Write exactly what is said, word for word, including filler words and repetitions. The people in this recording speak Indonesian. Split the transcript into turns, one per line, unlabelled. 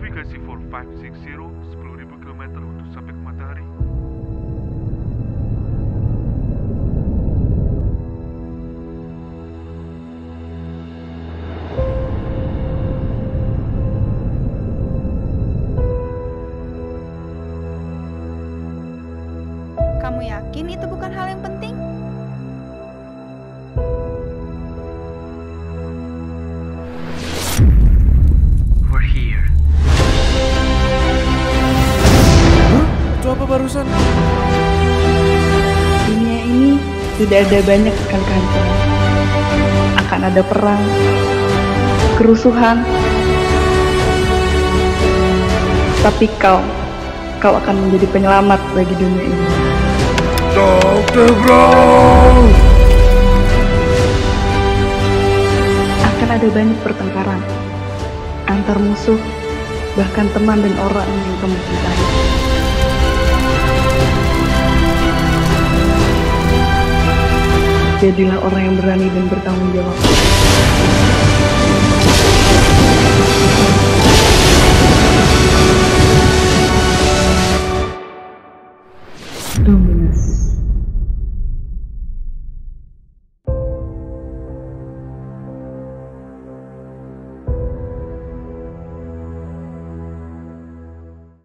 Navigasi empat lima enam nol, sepuluh ribu kilometer untuk sampai ke matahari.
Kamu yakin itu bukan hal yang penting?
We're here.
Hah? Itu apa barusan?
Dunia ini tidak ada banyak akan kehancuran. Akan ada perang, kerusuhan. Tapi kau, kau akan menjadi penyelamat bagi dunia ini.
Dokter Bro!
Akan ada banyak pertengkaran antar musuh, bahkan teman dan orang yang kamu cintai. Jadilah orang yang berani dan bertanggung jawab.